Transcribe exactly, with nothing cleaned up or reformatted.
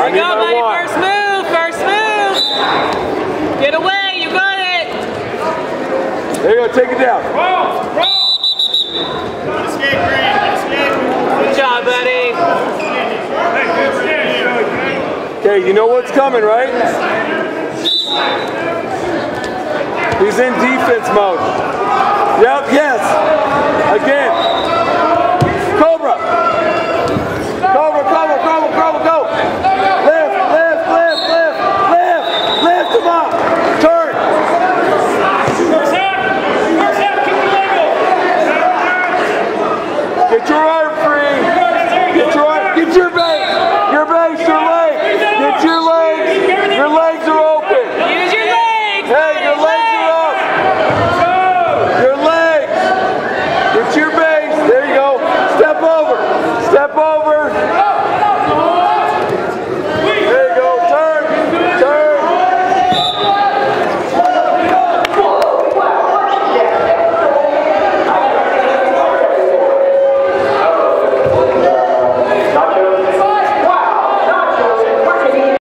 There you go, buddy. First move. First move. Get away. You got it. There you go. Take it down. Roll. Roll. Escape, Green. Escape. Good job, buddy. Okay, you know what's coming, right? He's in defense mode. Yep, yes. Again.